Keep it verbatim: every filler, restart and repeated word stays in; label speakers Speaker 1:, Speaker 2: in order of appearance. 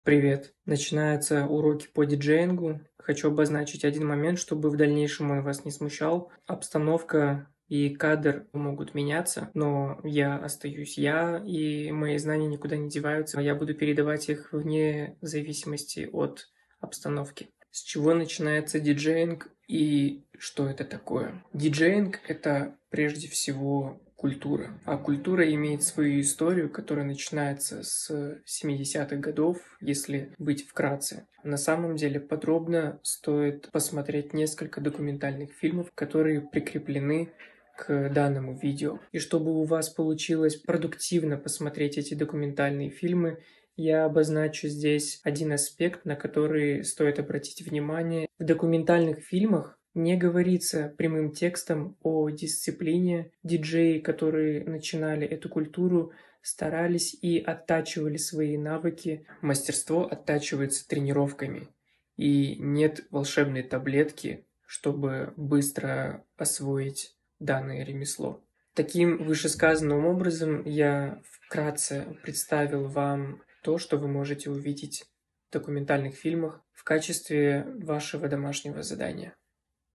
Speaker 1: Привет. Начинаются уроки по диджеингу. Хочу обозначить один момент, чтобы в дальнейшем он вас не смущал. Обстановка и кадр могут меняться, но я остаюсь я, и мои знания никуда не деваются. Я буду передавать их вне зависимости от обстановки. С чего начинается диджеинг и что это такое? Диджеинг – это прежде всего культура. А культура имеет свою историю, которая начинается с семидесятых годов, если быть вкратце. На самом деле подробно стоит посмотреть несколько документальных фильмов, которые прикреплены к данному видео. И чтобы у вас получилось продуктивно посмотреть эти документальные фильмы, я обозначу здесь один аспект, на который стоит обратить внимание. В документальных фильмах не говорится прямым текстом о дисциплине. Диджеи, которые начинали эту культуру, старались и оттачивали свои навыки. Мастерство оттачивается тренировками. И нет волшебной таблетки, чтобы быстро освоить данное ремесло. Таким вышесказанным образом я вкратце представил вам то, что вы можете увидеть в документальных фильмах в качестве вашего домашнего задания.